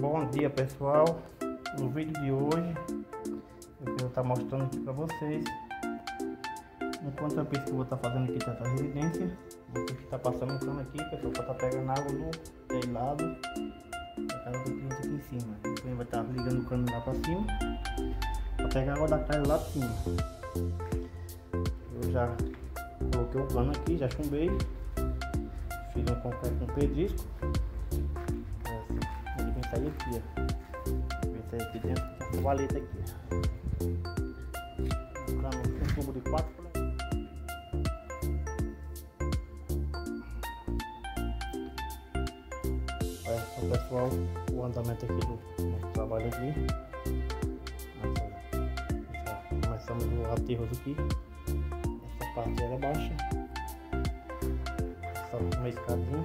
Bom dia, pessoal. No vídeo de hoje eu vou estar mostrando aqui para vocês enquanto eu penso que eu vou estar fazendo aqui dessa residência. Vou ter que estar passando um cano aqui, pessoal, para estar pegando água do telhado da casa do cliente aqui em cima. O cliente vai estar ligando o cano lá para cima para pegar água da casa lá de cima. Eu já coloquei o cano aqui, já chumbei, fiz um concreto com pedrisco. Ele vem sair aqui, ó. Vem sair aqui dentro dessa valeta aqui. Um cano com tubo de 4 por aí. Olha só, pessoal, o andamento aqui do nosso trabalho aqui. Começamos o aterro aqui. Essa parte era baixa. Só uma escadinha.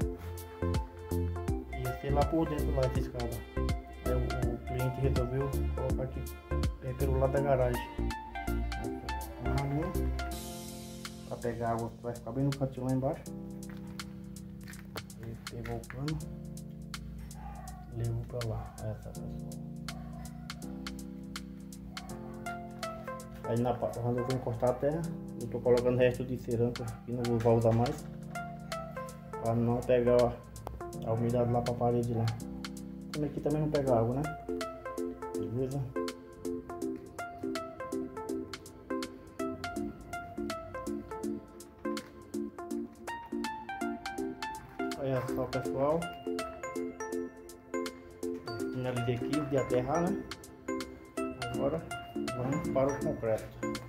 E lá por dentro, lá essa escada. Aí o cliente resolveu colocar aqui pelo lado da garagem. Um raminho para pegar água, vai ficar bem no cantinho lá embaixo. Ele pegou o cano, levou para lá. Essa pessoa. Aí quando eu vou encostar a terra, eu tô colocando resto de cerâmica que não vou usar mais, para não pegar a umidade lá para a parede lá. Como aqui também não pega água, né? Beleza? Olha só, pessoal, finalizei aqui de aterrar, né? Agora vamos para o concreto.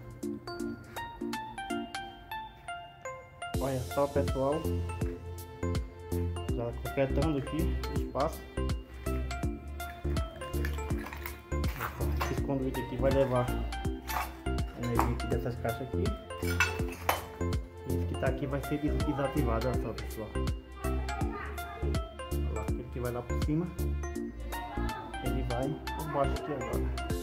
Olha só, pessoal, já concretando aqui o espaço. Esse conduíte aqui vai levar a energia aqui dessas caixas aqui. E esse que está aqui vai ser desativado, olha só, pessoal. Olha lá, aquele que vai lá por cima, ele vai por baixo aqui agora.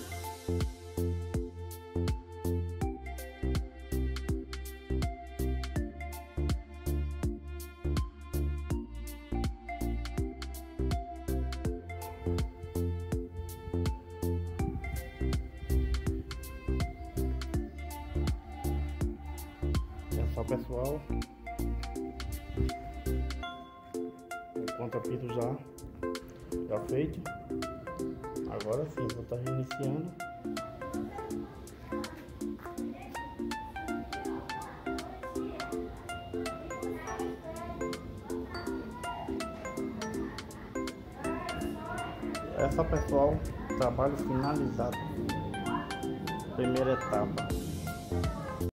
Só, pessoal, o contrapiso já feito. Agora sim, vou estar reiniciando. Essa, pessoal, trabalho finalizado. Primeira etapa.